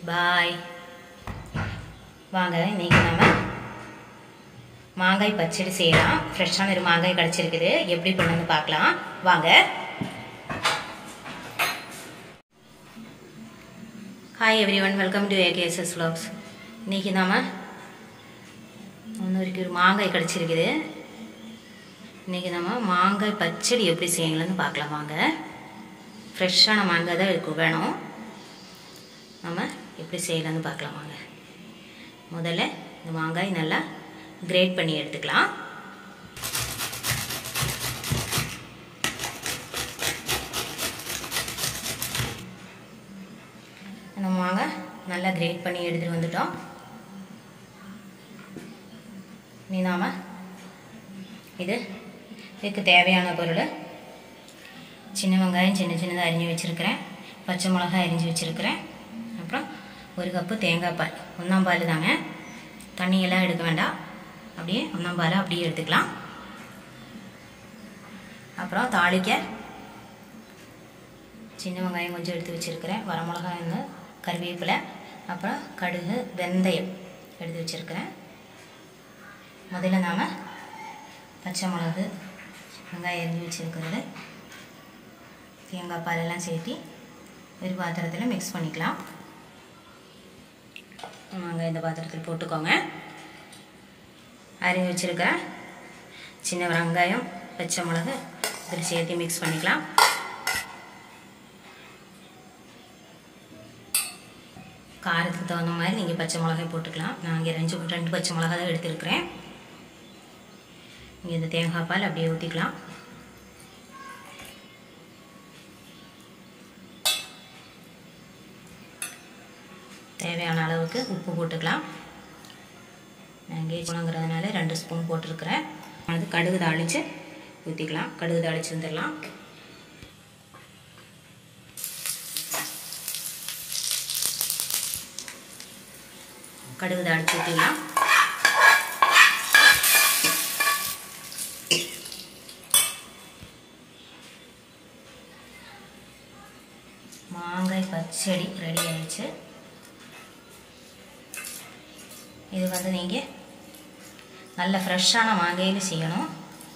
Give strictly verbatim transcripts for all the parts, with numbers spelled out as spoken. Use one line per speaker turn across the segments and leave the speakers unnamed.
பாய். வாங்க இன்னைக்கு நாம மாங்காய் பச்சடி செய்யலாம். ஃப்ரெஷ்ஷான ஒரு மாங்காய் கிடைச்சிருக்குது. எப்படி பண்ணுன்னு பார்க்கலாம் வாங்க. Hi everyone, welcome to A K S S Vlogs. இன்னைக்கு நாம இன்னொரு ஒரு மாங்காய் கிடைச்சிருக்குது. இன்னைக்கு நம்ம மாங்காய் பச்சடி எப்படி செய்யலாம்னு பார்க்கலாம் வாங்க. ஃப்ரெஷ்ஷான மாங்காய் தான் இருக்கு வேணும். நம்ம எப்படி செய்யலாம்னு பார்க்கலாம் வாங்க. முதல்ல இந்த மாங்காய் நல்லா கிரேட் பண்ணி எடுத்துக்கலாம். நம்ம மாங்காய் நல்லா கிரேட் பண்ணி எடுத்துட்டு வந்துட்டோம். நீ நாம இது இதுக்கு தேவையான பொருள் சின்ன வெங்காயம் சின்ன சின்னதாக அரிஞ்சு வச்சுருக்கிறேன், பச்சை மிளகாய் அரிஞ்சு வச்சுருக்கிறேன், அப்புறம் ஒரு கப்பு தேங்காய் பால். ஒன்றாம் பால் தாங்க, தண்ணியெல்லாம் எடுக்க வேண்டாம், அப்படியே ஒன்றாம் பால் அப்படியே எடுத்துக்கலாம். அப்புறம் தாளிக்க சின்ன வெங்காயம் கொஞ்சம் எடுத்து வச்சுருக்கிறேன், வரமிளகாய் ஒன்று, கருவேப்பிலை, அப்புறம் கடுகு வெந்தயம் எடுத்து வச்சுருக்கிறேன். முதல்ல நாம் பச்சை மிளகு வெங்காயம் அரிஞ்சு வச்சுருக்கிறது தேங்காய் பாலெல்லாம் சேர்த்து ஒரு பாத்திரத்தில் மிக்ஸ் பண்ணிக்கலாம். வெங்காயம் இந்த பாத்திரத்தில் போட்டுக்கோங்க. அரிஞ்சு வச்சுருக்கிற சின்ன வெங்காயம் பச்சை மிளகு இதில் சேர்த்து மிக்ஸ் பண்ணிக்கலாம். காரத்துக்கு தகுந்த மாதிரி நீங்கள் பச்சை மிளகாய் போட்டுக்கலாம். நான் இங்கே ரெண்டு ரெண்டு பச்சை மிளகாய் தான் எடுத்துருக்கிறேன். இங்கே இந்த தேங்காய் பால் அப்படியே ஊற்றிக்கலாம். தேவையான அளவுக்கு உப்பு போட்டுக்கலாம். நான் இங்கே போனங்கிறதுனால ரெண்டு ஸ்பூன் போட்டிருக்கிறேன். அது கடுகு தாளித்து ஊற்றிக்கலாம். கடுகு தாளித்து வந்துடலாம். கடுகு தாளித்து ஊற்றிக்கலாம். மாங்காய் பச்சடி ரெடி ஆயிடுச்சு. இது வந்து நீங்கள் நல்ல ஃப்ரெஷ்ஷான மாங்காயில் செய்யணும்.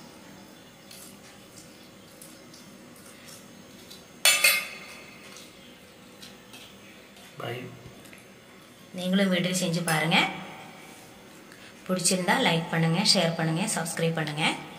நீங்களும் வீட்டில் செஞ்சு பாருங்கள். பிடிச்சிருந்தா லைக் பண்ணுங்கள், ஷேர் பண்ணுங்கள், சப்ஸ்கிரைப் பண்ணுங்கள்.